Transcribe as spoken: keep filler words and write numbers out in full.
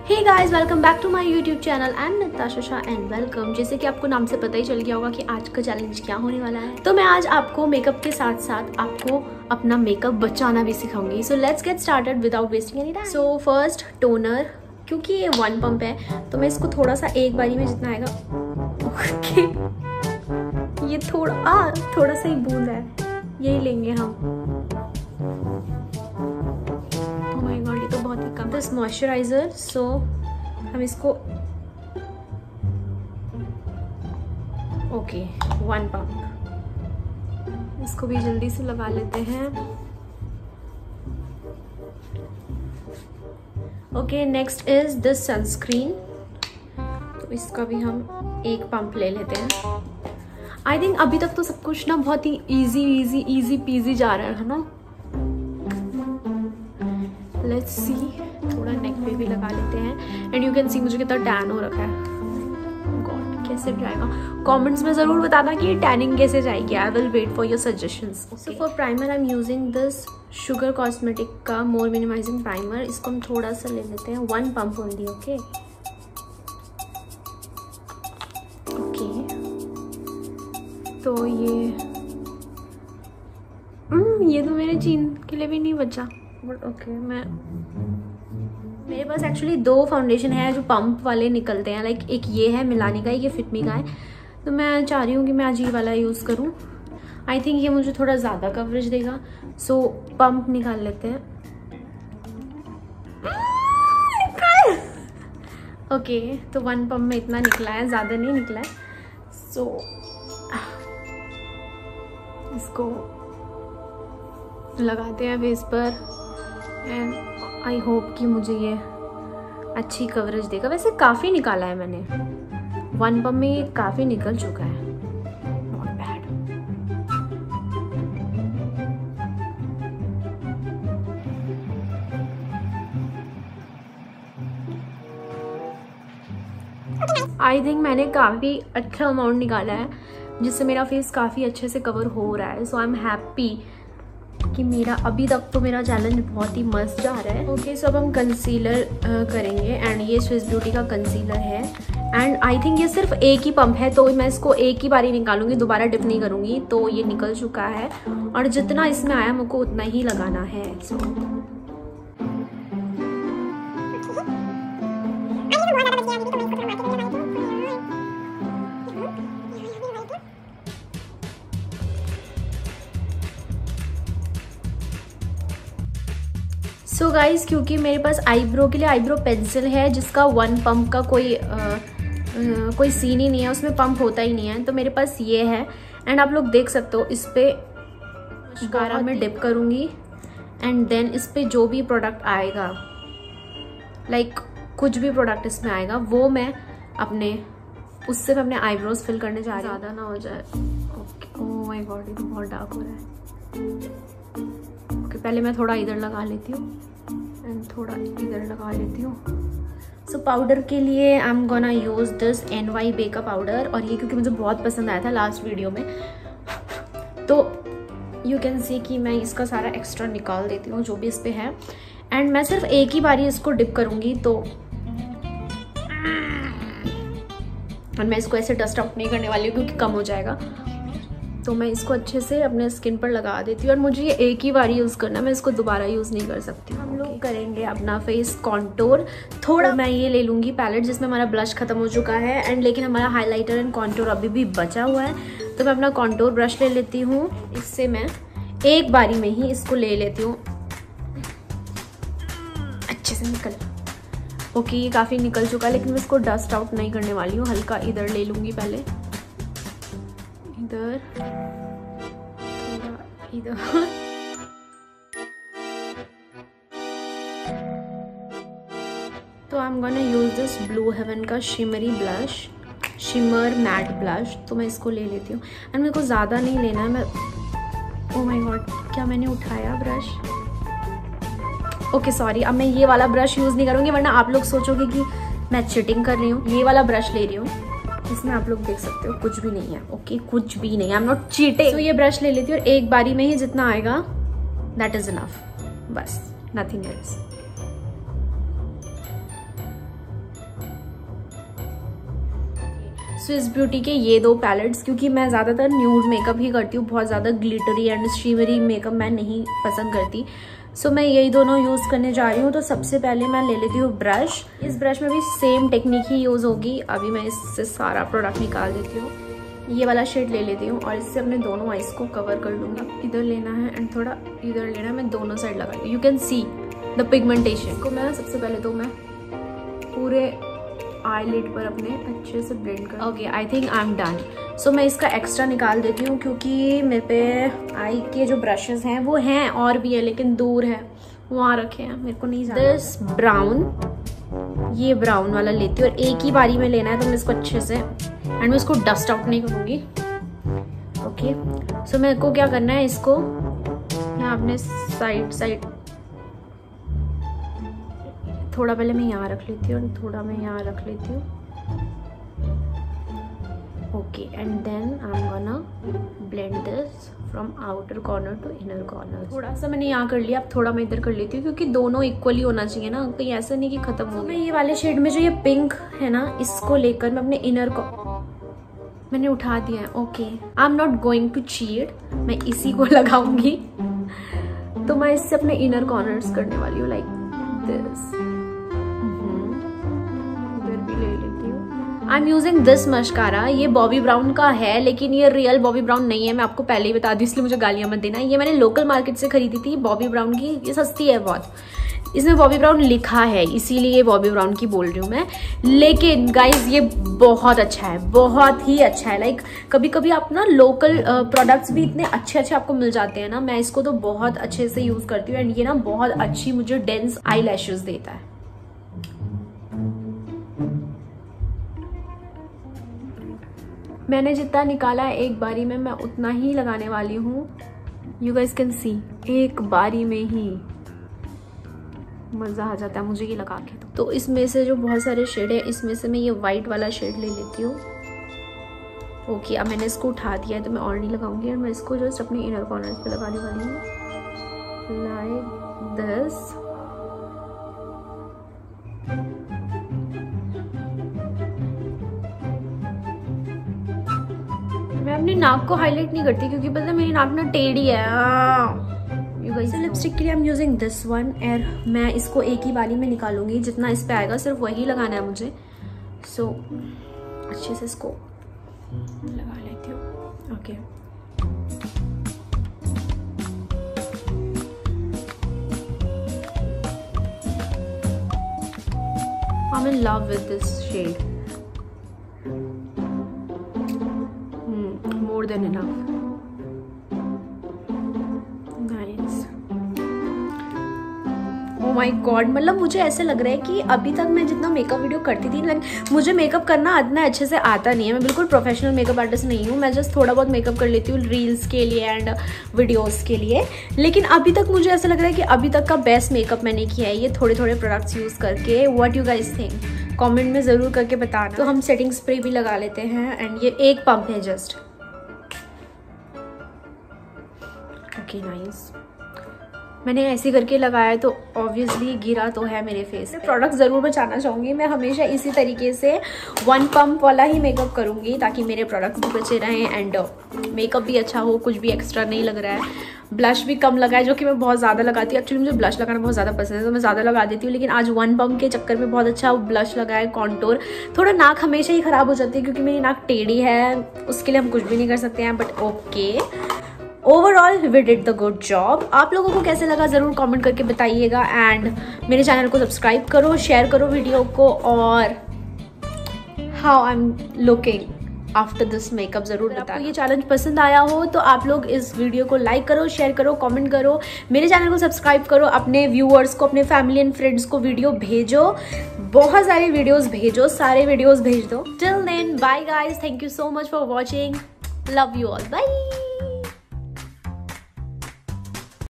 Hey guys, welcome back to my YouTube channel and Natasha Shah and welcome. जैसे कि आपको नाम से पता ही चल गया होगा कि आज का चैलेंज क्या होने वाला है। तो मैं आज आपको मेकअप के साथ साथ आपको अपना मेकअप बचाना भी सिखाऊंगी। So let's get started without wasting any time. So first toner, क्योंकि ये वन पंप है तो मैं इसको थोड़ा सा एक बारी में जितना आएगा okay. ये थोड़ा आ थोड़ा सा ही बूंद है, यही लेंगे हम। ये तो बहुत ही कम। दिस मॉइस्चराइजर, सो हम इसको ओके वन पंप, इसको भी जल्दी से लगा लेते हैं। Okay, next is this sunscreen, तो इसका भी हम एक पंप ले लेते हैं। आई थिंक अभी तक तो सब कुछ ना बहुत ही इजी इजी इजी पीजी जा रहा है ना। लेट्स सी, थोड़ा नेक पे भी लगा लेते हैं। एंड यू कैन सी मुझे कितना टैन हो रखा है। गॉड, कैसे जाएगा? कमेंट्स में जरूर बताना कि ये टैनिंग कैसे जाएगी। I will wait for your suggestions. So for primer I am using this sugar cosmetic का मोर मिनिमाइजिंग प्राइमर। इसको हम थोड़ा सा ले लेते हैं, one pump only. Okay okay, तो ये mm, ये तो मेरे चीन के लिए भी नहीं बचा, बट ओके okay, मैं मेरे पास एक्चुअली दो फाउंडेशन है जो पंप वाले निकलते हैं। लाइक एक ये है मिलानी का, एक ये फिटमी का है। तो मैं चाह रही हूँ कि मैं आज ये वाला यूज़ करूँ। आई थिंक ये मुझे थोड़ा ज़्यादा कवरेज देगा। सो so, पंप निकाल लेते हैं। ओके okay, तो वन पंप में इतना निकला है, ज़्यादा नहीं निकला है। सो so, इसको लगाते हैं फेस पर एंड आई होप कि मुझे ये अच्छी कवरेज देगा। वैसे काफ़ी निकाला है मैंने, वन पंप में ये काफ़ी निकल चुका है, नॉट बैड। आई थिंक मैंने काफ़ी अच्छा अमाउंट निकाला है जिससे मेरा फेस काफ़ी अच्छे से कवर हो रहा है। सो आई एम हैप्पी कि मेरा अभी तक तो मेरा चैलेंज बहुत ही मस्त जा रहा है। ओके, सो अब हम कंसीलर करेंगे एंड ये स्विस ब्यूटी का कंसीलर है। एंड आई थिंक ये सिर्फ एक ही पंप है तो मैं इसको एक ही बारी निकालूंगी, दोबारा डिप नहीं करूंगी। तो ये निकल चुका है और जितना इसमें आया मुझको उतना ही लगाना है। सो सो गाइज, क्योंकि मेरे पास आईब्रो के लिए आईब्रो पेंसिल है जिसका वन पंप का कोई आ, आ, कोई सीन ही नहीं है, उसमें पंप होता ही नहीं है, तो मेरे पास ये है। एंड आप लोग देख सकते हो, इस पे मस्कारा में डिप करूँगी एंड देन इस पे जो भी प्रोडक्ट आएगा, लाइक like, कुछ भी प्रोडक्ट इसमें आएगा वो मैं अपने उससे मैं अपने आईब्रोज फिल करने जा रही हूँ। ज़्यादा ना हो जाए। ओके, ओह माय गॉड, ये तो बहुत डार्क हो रहा है। ओके, पहले मैं थोड़ा इधर लगा लेती हूँ एंड थोड़ा इधर लगा लेती हूँ। सो पाउडर के लिए I am gonna use this N Y Bae का पाउडर, और ये क्योंकि मुझे बहुत पसंद आया था लास्ट वीडियो में, तो यू कैन सी कि मैं इसका सारा एक्स्ट्रा निकाल देती हूँ जो भी इस पे है। एंड मैं सिर्फ एक ही बारी इसको डिप करूँगी, तो और मैं इसको ऐसे डस्ट आउट नहीं करने वाली हूँ क्योंकि कम हो जाएगा। तो मैं इसको अच्छे से अपने स्किन पर लगा देती हूँ और मुझे ये एक ही बार यूज़ करना है, मैं इसको दोबारा यूज़ नहीं कर सकती। हम लोग करेंगे अपना फेस कॉन्टोर। थोड़ा मैं ये ले लूँगी पैलेट जिसमें हमारा ब्लश खत्म हो चुका है एंड लेकिन हमारा हाइलाइटर एंड कॉन्टोर अभी भी बचा हुआ है। तो मैं अपना कॉन्टोर ब्रश ले लेती हूँ, इससे मैं एक बारी में ही इसको ले लेती हूँ, अच्छे से निकल। ओके, ये काफ़ी निकल चुका है लेकिन मैं इसको डस्ट आउट नहीं करने वाली हूँ। हल्का इधर ले लूँगी, पहले इधर इधर तो I am gonna use this Blue Heaven का shimmery blush, shimmer matte blush. तो मैं इसको ले लेती हूँ एंड मेरे को ज़्यादा नहीं लेना है। मैं ओह माय गॉड, क्या मैंने उठाया ब्रश? ओके सॉरी, अब मैं ये वाला ब्रश यूज़ नहीं करूँगी वरना आप लोग सोचोगे कि मैं चीटिंग कर रही हूँ। ये वाला ब्रश ले रही हूँ, इसमें आप लोग देख सकते हो कुछ भी नहीं है। ओके, कुछ भी नहीं, आई एम नॉट चीटिंग। तो ये ब्रश ले लेती हूँ और एक बारी में ही जितना आएगा दैट इज इनफ, बस नथिंग एल्स। स्विस ब्यूटी के ये दो पैलेट्स, क्योंकि मैं ज़्यादातर न्यूड मेकअप ही करती हूँ, बहुत ज़्यादा ग्लिटरी एंड शिमरी मेकअप मैं नहीं पसंद करती। सो so, मैं यही दोनों यूज़ करने जा रही हूँ। तो सबसे पहले मैं ले लेती हूँ ब्रश। इस ब्रश में भी सेम टेक्निक ही यूज़ होगी। अभी मैं इससे सारा प्रोडक्ट निकाल देती हूँ। ये वाला शेड ले लेती हूँ और इससे अपने दोनों आइज को कवर कर लूँगी। इधर लेना है एंड थोड़ा इधर लेना है, मैं दोनों साइड लगा लूँ। You can see the pigmentation को। मैं सबसे पहले तो मैं पूरे आईलिड पर अपने अच्छे से ब्लेंड कर। Okay, I think I am done. So मैं इसका एक्स्ट्रा निकाल देती हूँ, क्योंकि मेरे पे आई के जो ब्रशेस हैं वो हैं और भी है, लेकिन दूर है, वहाँ रखे हैं, मेरे को नहीं जाना। दिस ब्राउन, ये ब्राउन वाला लेती हूँ और एक ही बारी में लेना है, तो मैं इसको अच्छे से एंड मैं इसको डस्ट आउट नहीं करूँगी। ओके, सो मेरे को क्या करना है, इसको यहाँ अपने साइड साइड थोड़ा पहले मैं यहाँ रख लेती हूँ और थोड़ा मैं यहाँ रख लेती हूँ। Okay, and then I am gonna blend this from outer corner to inner corner. थोड़ा सा मैंने यहाँ कर लिया, अब थोड़ा मैं इधर कर लेती हूँ, क्योंकि दोनों इक्वली होना चाहिए ना, कहीं ऐसा नहीं कि खत्म हो गया। मैं ये वाले शेड में जो ये पिंक है ना, इसको लेकर मैं अपने इनर को मैंने उठा दिया है। Okay, I am not going to cheat, मैं इसी को लगाऊंगी। तो मैं इससे अपने इनर कॉर्नर्स करने वाली हूँ, like this. I am using this mascara. ये बॉबी ब्राउन का है, लेकिन ये रियल बॉबी ब्राउन नहीं है, मैं आपको पहले ही बता दूं, इसलिए मुझे गालियां मत देना। ये मैंने लोकल मार्केट से खरीदी थी बॉबी ब्राउन की, ये सस्ती है बहुत। इसमें बॉबी ब्राउन लिखा है, इसीलिए बॉबी ब्राउन की बोल रही हूँ मैं। लेकिन गाइज ये बहुत अच्छा है, बहुत ही अच्छा है। लाइक कभी कभी आप ना लोकल प्रोडक्ट्स भी इतने अच्छे अच्छे आपको मिल जाते हैं ना। मैं इसको तो बहुत अच्छे से यूज करती हूँ एंड ये ना बहुत अच्छी मुझे डेंस आई लैशेस देता है। मैंने जितना निकाला है एक बारी में, मैं उतना ही लगाने वाली हूँ। यू गाइस कैन सी, एक बारी में ही मज़ा आ जाता है मुझे ये लगा के। तो इसमें से जो बहुत सारे शेड है, इसमें से मैं ये वाइट वाला शेड ले लेती हूँ। ओके, अब मैंने इसको उठा दिया है तो मैं और नहीं लगाऊंगी और मैं इसको जस्ट अपने इनर कॉर्नर पे लगाने वाली हूँ, लाइक दिस। मैं अपनी नाक को हाईलाइट नहीं करती, क्योंकि पता है मेरी नाक ना टेढ़ी है। यू गाइस, लिपस्टिक के लिए I am using this one और मैं इसको एक ही बारी में निकालूंगी, जितना इस पे आएगा सिर्फ वही लगाना है मुझे। सो so, अच्छे से इसको लगा लेती हूँ। Okay, I am in love with this shade, more than enough. Nice. Oh my God, मतलब मुझे ऐसे लग रहा है कि अभी तक मैं जितना मेकअप वीडियो करती थी, लाइक मुझे मेकअप करना इतना अच्छे से आता नहीं है। मैं बिल्कुल प्रोफेशनल मेकअप आर्टिस्ट नहीं हूँ, मैं जस्ट थोड़ा बहुत मेकअप कर लेती हूँ रील्स के लिए एंड वीडियोस के लिए। लेकिन अभी तक मुझे ऐसा लग रहा है कि अभी तक का बेस्ट मेकअप मैंने किया है ये थोड़े थोड़े प्रोडक्ट्स यूज़ करके। What you guys think, comment में ज़रूर करके बताना। तो हम सेटिंग स्प्रे भी लगा लेते हैं एंड ये एक पंप है जस्ट। Okay, nice. मैंने ऐसे करके लगाया है तो ऑब्वियसली गिरा तो है मेरे फेस पे। प्रोडक्ट ज़रूर बचाना चाहूँगी, मैं हमेशा इसी तरीके से वन पंप वाला ही मेकअप करूँगी ताकि मेरे प्रोडक्ट्स भी बचे रहें एंड मेकअप भी अच्छा हो, कुछ भी एक्स्ट्रा नहीं लग रहा है। ब्लश भी कम लगा है, जो कि मैं बहुत ज़्यादा लगाती हूँ। एक्चुअली मुझे ब्लश लगाना बहुत ज़्यादा पसंद है तो मैं ज़्यादा लगा देती हूँ, लेकिन आज वन पंप के चक्कर में बहुत अच्छा ब्लश लगा है, कॉन्टोर। थोड़ा नाक हमेशा ही ख़राब हो जाती है क्योंकि मेरी नाक टेढ़ी है, उसके लिए हम कुछ भी नहीं कर सकते हैं, but okay. Overall we did the good job. आप लोगों को कैसे लगा ज़रूर कमेंट करके बताइएगा एंड मेरे चैनल को सब्सक्राइब करो, शेयर करो वीडियो को, और how I am looking after this makeup ज़रूर बताओ। आपको ये चैलेंज पसंद आया हो तो आप लोग इस वीडियो को लाइक करो, शेयर करो, कमेंट करो, मेरे चैनल को सब्सक्राइब करो, अपने व्यूअर्स को, अपने फैमिली एंड फ्रेंड्स को वीडियो भेजो, बहुत सारे वीडियोस भेजो, सारे वीडियोस भेज दो। Till then bye guys, thank you so much for watching, love you all, bye.